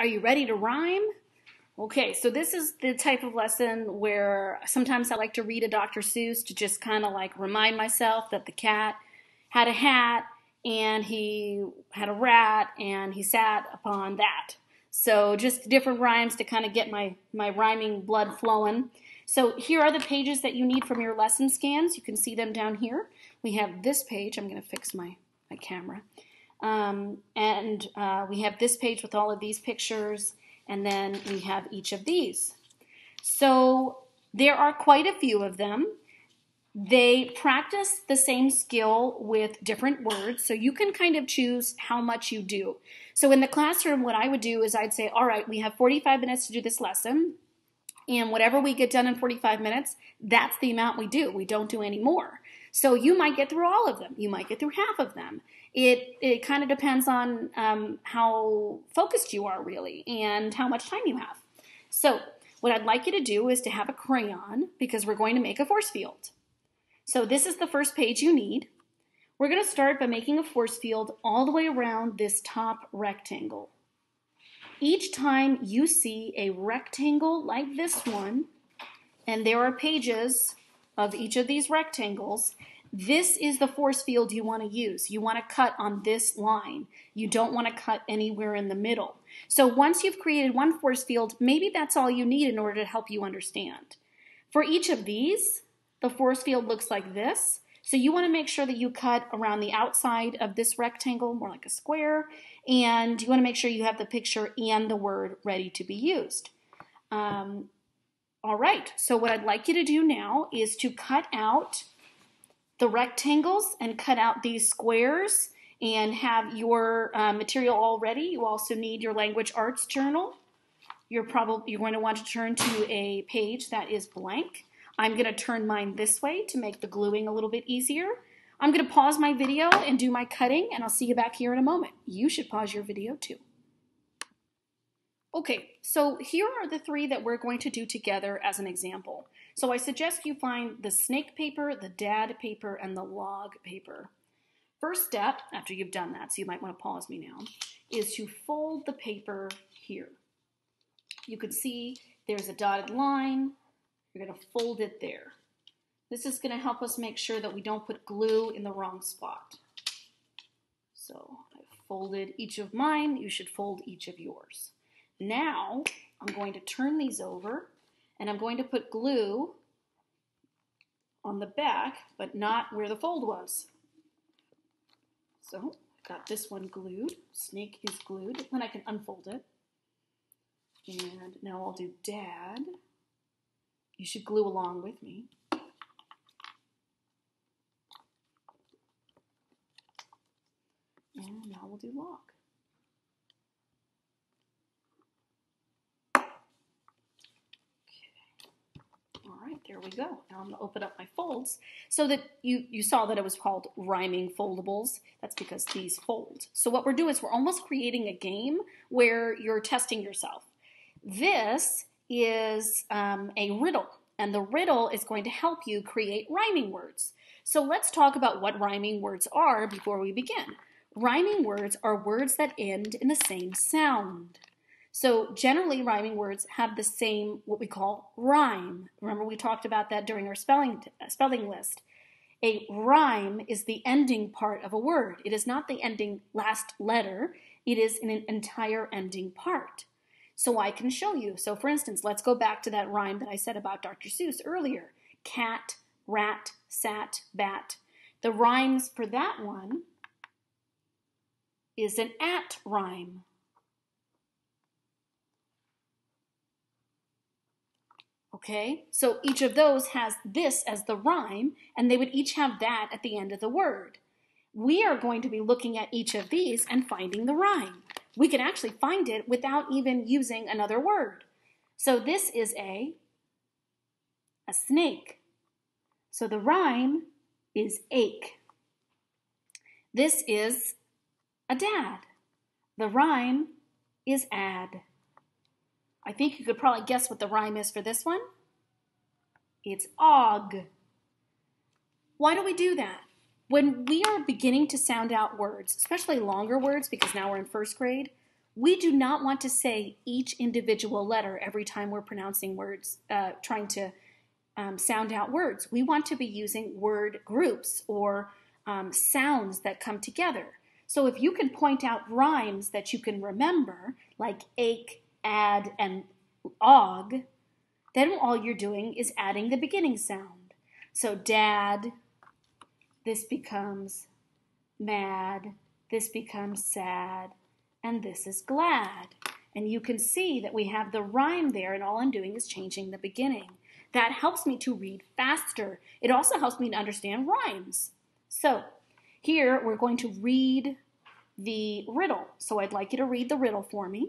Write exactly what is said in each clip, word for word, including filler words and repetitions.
Are you ready to rhyme? Okay, so this is the type of lesson where sometimes I like to read a Doctor Seuss to just kind of like remind myself that the cat had a hat and he had a rat and he sat upon that. So just different rhymes to kind of get my, my rhyming blood flowing. So here are the pages that you need from your lesson scans. You can see them down here. We have this page. I'm going to fix my, my camera. Um, and uh, we have this page with all of these pictures, and then we have each of these. So there are quite a few of them. They practice the same skill with different words, so you can kind of choose how much you do. So in the classroom, what I would do is I'd say, all right, we have forty-five minutes to do this lesson, and whatever we get done in forty-five minutes, that's the amount we do. We don't do any more. So you might get through all of them. You might get through half of them. It, it kind of depends on um, how focused you are really and how much time you have. So what I'd like you to do is to have a crayon because we're going to make a force field. So this is the first page you need. We're going to start by making a force field all the way around this top rectangle. Each time you see a rectangle like this one, and there are pages of each of these rectangles, this is the force field you want to use. You want to cut on this line. You don't want to cut anywhere in the middle. So once you've created one force field, maybe that's all you need in order to help you understand. For each of these, the force field looks like this. So you want to make sure that you cut around the outside of this rectangle, more like a square, and you want to make sure you have the picture and the word ready to be used. Um, all right, so what I'd like you to do now is to cut out the rectangles and cut out these squares and have your uh, material all ready. You also need your language arts journal. You're probably you're going to want to turn to a page that is blank. I'm going to turn mine this way to make the gluing a little bit easier. I'm going to pause my video and do my cutting, and I'll see you back here in a moment. You should pause your video too. Okay, so here are the three that we're going to do together as an example. So I suggest you find the snake paper, the dad paper, and the log paper. First step, after you've done that, so you might want to pause me now, is to fold the paper here. You can see there's a dotted line. You're going to fold it there. This is going to help us make sure that we don't put glue in the wrong spot. So I've folded each of mine. You should fold each of yours. Now I'm going to turn these over and I'm going to put glue on the back, but not where the fold was. So I've got this one glued. Snake is glued. Then I can unfold it. And now I'll do dad. You should glue along with me. And now we'll do log. All right, there we go. Now I'm going to open up my folds so that you, you saw that it was called rhyming foldables. That's because these fold. So what we're doing is we're almost creating a game where you're testing yourself. This is um, a riddle, and the riddle is going to help you create rhyming words. So let's talk about what rhyming words are before we begin. Rhyming words are words that end in the same sound. So generally, rhyming words have the same, what we call rhyme. Remember, we talked about that during our spelling, spelling list. A rhyme is the ending part of a word. It is not the ending last letter. It is an entire ending part. So I can show you. So for instance, let's go back to that rhyme that I said about Doctor Seuss earlier. Cat, rat, sat, bat. The rhymes for that one is an at rhyme. Okay, so each of those has this as the rhyme, and they would each have that at the end of the word. We are going to be looking at each of these and finding the rhyme. We can actually find it without even using another word. So this is a, a snake. So the rhyme is ache. This is a dad. The rhyme is add. I think you could probably guess what the rhyme is for this one. It's og. Why do we do that? When we are beginning to sound out words, especially longer words, because now we're in first grade, We do not want to say each individual letter every time we're pronouncing words, uh, trying to um, sound out words. We want to be using word groups or um, sounds that come together. So if you can point out rhymes that you can remember, like ache, add, and og, then all you're doing is adding the beginning sound. So dad, this becomes mad, this becomes sad, and this is glad. And you can see that we have the rhyme there, and all I'm doing is changing the beginning. That helps me to read faster. It also helps me to understand rhymes. So here we're going to read the riddle. So I'd like you to read the riddle for me.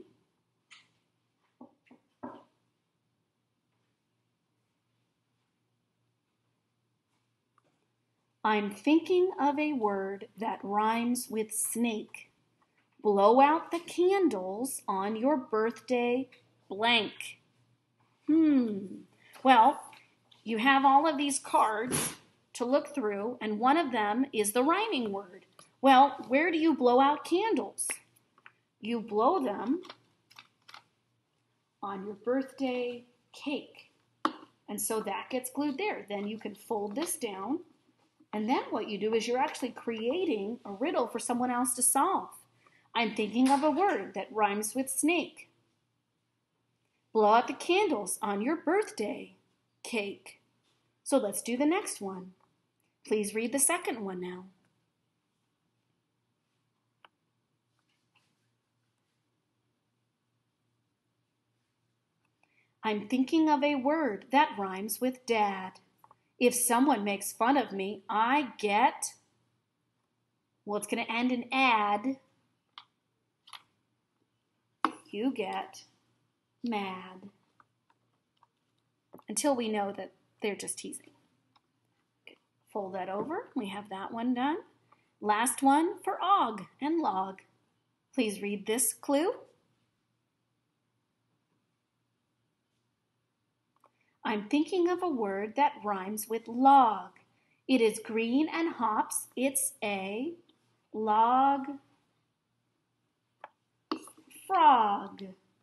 I'm thinking of a word that rhymes with snake. Blow out the candles on your birthday blank. Hmm. Well, you have all of these cards to look through, and one of them is the rhyming word. Well, where do you blow out candles? You blow them on your birthday cake. And so that gets glued there. Then you can fold this down, and then what you do is you're actually creating a riddle for someone else to solve. I'm thinking of a word that rhymes with snake. Blow out the candles on your birthday cake. So let's do the next one. Please read the second one now. I'm thinking of a word that rhymes with dad. If someone makes fun of me, I get, well, it's going to end in ad. You get mad. Until we know that they're just teasing. Fold that over. We have that one done. Last one for og and log. Please read this clue. I'm thinking of a word that rhymes with log. It is green and hops. It's a log frog.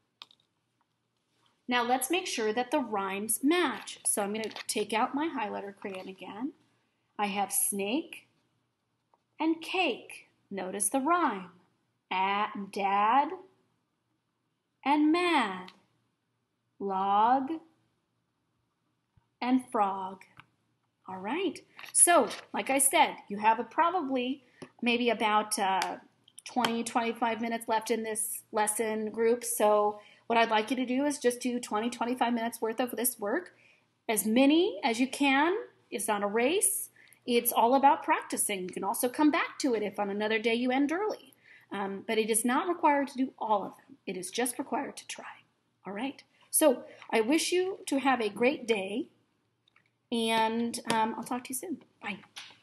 Now let's make sure that the rhymes match. So I'm going to take out my highlighter crayon again. I have snake and cake. Notice the rhyme. At dad and mad. Log and frog. All right. So, like I said, you have a probably maybe about uh, twenty, twenty-five minutes left in this lesson group. So what I'd like you to do is just do twenty, twenty-five minutes worth of this work. As many as you can. It's not a race. It's all about practicing. You can also come back to it if on another day you end early. Um, but it is not required to do all of them. It is just required to try. All right. So I wish you to have a great day. And um, I'll talk to you soon. Bye.